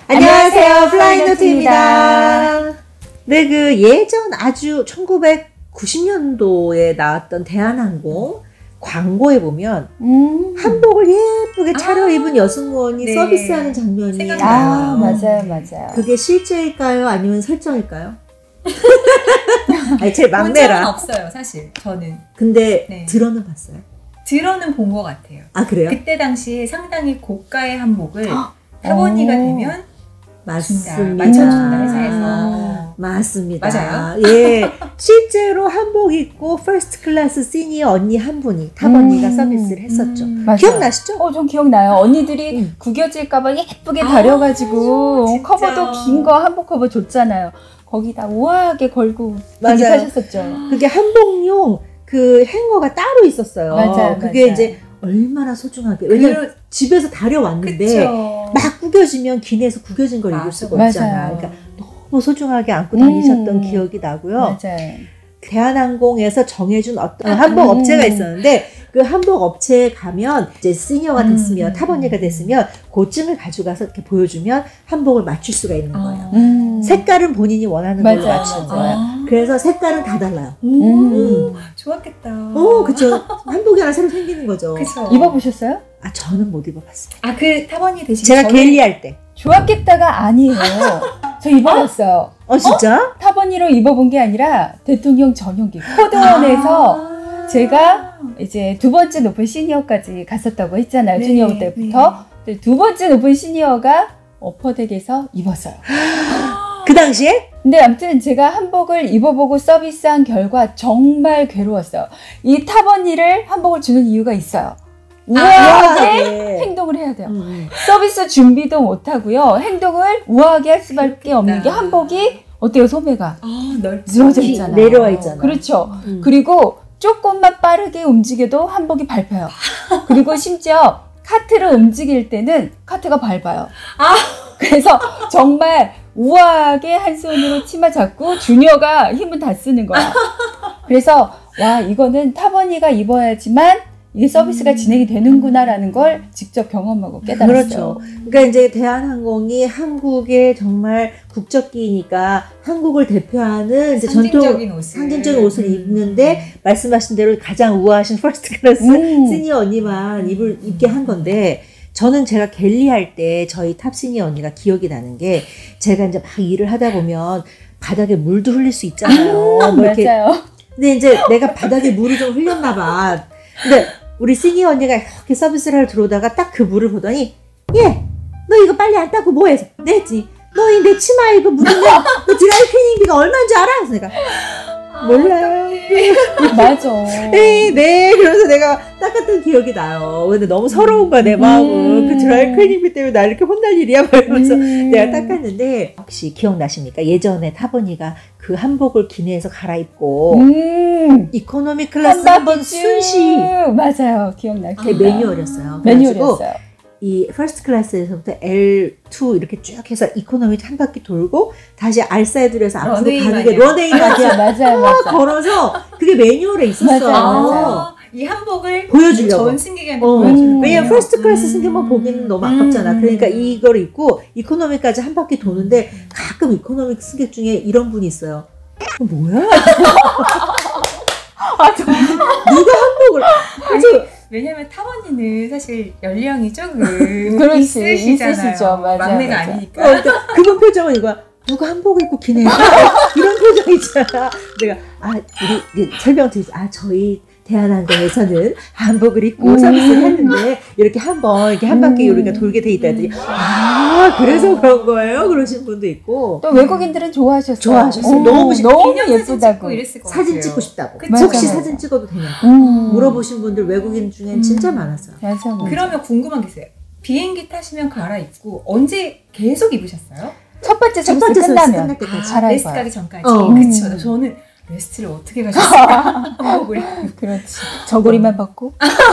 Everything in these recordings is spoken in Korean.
안녕하세요, 플라이노트입니다. 네, 그 예전 아주 1990년도에 나왔던 대한항공 광고에 보면 한복을 예쁘게 차려입은 여승무원이 네. 서비스하는 장면이 나와요. 맞아요. 그게 실제일까요? 아니면 설정일까요? 아니, 제 막내라. 본적은 없어요, 사실 저는. 근데 네. 들어는 봤어요. 들어는 본 것 같아요. 아, 그래요? 그때 당시에 상당히 고가의 한복을 타버니가 되면 맞습니다. 맞춰준다, 회사에서. 맞습니다. 맞아요? 예, 실제로 한복 입고 퍼스트 클래스 시니어 언니 한 분이 타버니가 서비스를 했었죠. 맞아요. 기억나시죠? 전 기억나요. 언니들이 구겨질까봐 예쁘게 다려가지고 진짜. 커버도 긴 거 한복 커버 줬잖아요. 거기다 우아하게 걸고 맞아요. 하셨었죠. 그게 한복용 그 행어가 따로 있었어요. 맞아요. 그게 이제 얼마나 소중하게. 왜냐면 집에서 다려왔는데 그쵸. 막 구겨지면 기내에서 구겨진 걸 입을 수가 맞아요. 없잖아. 그러니까 너무 소중하게 안고 다니셨던 기억이 나고요. 맞아요. 대한항공에서 정해준 어떤 한복 업체가 있었는데 그 한복 업체에 가면 이제 시니어가 됐으면 타버니가 됐으면 고증을 가져가서 이렇게 보여주면 한복을 맞출 수가 있는 거예요. 색깔은 본인이 원하는 걸로 맞아요. 맞추는 거예요. 그래서 색깔은 다 달라요. 좋았겠다. 그쵸. 한복이 하나 새로 생기는 거죠. 그쵸. 입어보셨어요? 아, 저는 못 입어봤어요. 아, 그 타버니 대신 제가 갤리 할 때. 좋았겠다가 아니에요. 저 입어봤어요. 진짜? 타버니로 입어본 게 아니라 대통령 전용기 코드원에서 제가 이제 두 번째 높은 시니어까지 갔었다고 했잖아요. 네, 주니어 때부터. 근데 두 번째 높은 시니어가 어퍼덱에서 입었어요. 그 당시에? 근데 아무튼 제가 한복을 입어보고 서비스한 결과 정말 괴로웠어요. 이 타버니를 한복을 주는 이유가 있어요. 우아하게 네. 행동을 해야 돼요. 서비스 준비도 못하고요. 행동을 우아하게 할 수밖에 없는 게 한복이 어때요? 소매가 늘어져 있잖아요. 내려와 있잖아요. 그렇죠. 그리고 조금만 빠르게 움직여도 한복이 밟혀요. 그리고 심지어 카트를 움직일 때는 카트가 밟아요. 그래서 정말 우아하게 한 손으로 치마 잡고 주니어가 힘은 다 쓰는 거야. 그래서 와, 이거는 타버니가 입어야지만 이게 서비스가 진행이 되는구나라는 걸 직접 경험하고 깨달았어요. 그렇죠. 그러니까 이제 대한항공이 한국의 정말 국적기니까 한국을 대표하는 이제 상징적인 옷을 입는데 말씀하신 대로 가장 우아하신 퍼스트 클래스 시니어 언니만 입게 한 건데 저는 제가 갤리 할 때 저희 탑 시니어 언니가 기억이 나는 게 제가 이제 막 일을 하다 보면 바닥에 물도 흘릴 수 있잖아요. 맞아요. 근데 이제 내가 바닥에 물을 좀 흘렸나 봐. 근데 우리 시니어 언니가 이렇게 서비스를 하러 들어오다가 딱 그 물을 보더니 너 이거 빨리 안 닦고 뭐 해서? 네 했지. 너 내 치마에 이거 묻으면 너 드라이 클리닝비가 얼마인 줄 알아? 그래서 내가 몰라요. 맞아. 네. 그래서 내가 닦았던 기억이 나요. 근데 너무 서러운 거야, 내 마음은. 그 드라이 클리닝비 때문에 나 이렇게 혼날 일이야? 이러면서 내가 닦았는데 혹시 기억나십니까? 예전에 타버니가 그 한복을 기내에서 갈아입고 이코노미 클래스 한번 순시 맞아요. 기억나요. 매뉴얼이었어요. 매뉴얼이었어요. 이 퍼스트 클래스에서부터 L2 이렇게 쭉 해서 이코노미 한 바퀴 돌고 다시 R 사이드로 해서 앞으로 가는 게 런웨이까지 맞아요. 걸어서 그게 매뉴얼에 있었어요. 맞아요. 이 한복을 보여주려고. 전 승객한테 보여주는 왜냐면 퍼스트 클래스 승객만 보기는 너무 아깝잖아. 그러니까 이걸 입고 이코노미까지 한 바퀴 도는데 가끔 이코노미 승객 중에 이런 분이 있어요. 뭐야? 누가 한복을 왜냐면 타버니는 사실 연령이 조금 있으시죠. 맞아요. 막내가 아니니까. 그러니까 그분 표정은 이거야. 누가 한복 입고 기내가 이런 표정 있잖아. 내가 우리 설명 드리죠. 저희 대한항공에서는 한복을 입고 서비스를 했는데 이렇게 한 바퀴 우리가 돌게 돼 있다 했더니 그래서 그런 거예요? 그러신 분도 있고 또 외국인들은 좋아하셨어요. 너무 예쁘다고 사진 찍고 싶다고. 그쵸? 혹시 사진 찍어도 되냐고 물어보신 분들 외국인 중엔 진짜 많았어요. 맞아. 그러면 궁금한 게 있어요. 비행기 타시면 갈아입고 언제 계속 입으셨어요? 첫 번째 서비스 끝나면 때까지. 레스트 가기 전까지. 그쵸. 저는 레스트를 어떻게 가셨을까? 한복을. 그렇지. 저고리만 받고.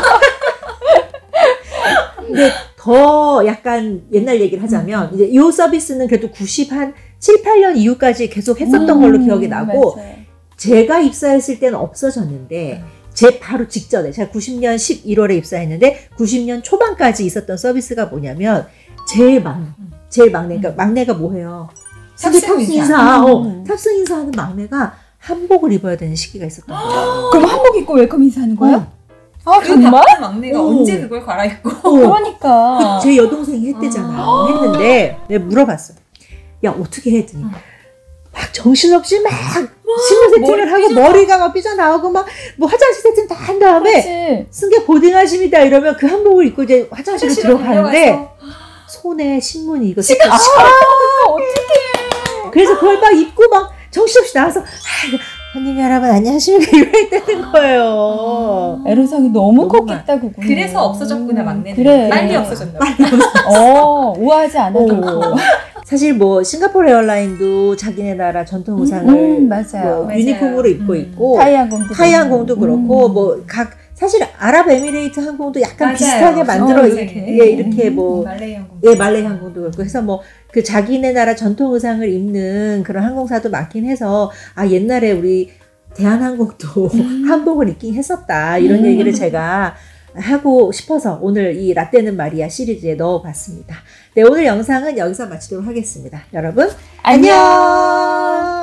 근데 더 약간 옛날 얘기를 하자면 이제 이 서비스는 그래도 97, 8년 이후까지 계속 했었던 걸로 기억이 나고 맞아요. 제가 입사했을 때는 없어졌는데 제 바로 직전에 제가 90년 11월에 입사했는데 90년 초반까지 있었던 서비스가 뭐냐면 제일 막내. 그러니까 막내가 뭐해요? 탑승 인사. 탑승 인사하는 막내가 한복을 입어야 되는 시기가 있었던 거예요. 그럼 한복 입고 웰컴 인사하는 거예요? 아, 그 정말? 막내가 언제 그걸 갈아입고. 그러니까. 제 여동생이 했대잖아요. 했는데 내가 물어봤어. 야, 어떻게 해? 했더니 막 정신없이 막 신문 세팅을 하고 머리가 막 삐져나오고 막 뭐 화장실 세팅 다 한 다음에 승객 보딩하십니다 이러면 그 한복을 입고 이제 화장실에 들어가는데 손에 신문이 이거 어떡해. 그래서 그걸 막 입고 막 정신없이 나와서 손님 여러분 안녕하십니까 이래야 되는 거예요. 애로사항이 너무 컸겠다 그거. 그래서 없어졌구나 막내는. 그래. 빨리 없어졌나 봐. 우아하지 않아도. 사실 뭐 싱가포르 에어라인도 자기네 나라 전통 의상을 맞아요. 뭐 유니폼으로 입고 있고 타이항공도 그렇고 뭐 각 사실 아랍에미레이트 항공도 약간 맞아요. 비슷하게 만들어 이렇게 뭐 말레이 항공. 말레이 항공도 그렇고 해서 뭐 그 자기네 나라 전통 의상을 입는 그런 항공사도 많긴 해서 옛날에 우리 대한항공도 한복을 입긴 했었다 이런 얘기를 제가 하고 싶어서 오늘 이 라떼는 마리아 시리즈에 넣어봤습니다. 네, 오늘 영상은 여기서 마치도록 하겠습니다. 여러분 안녕.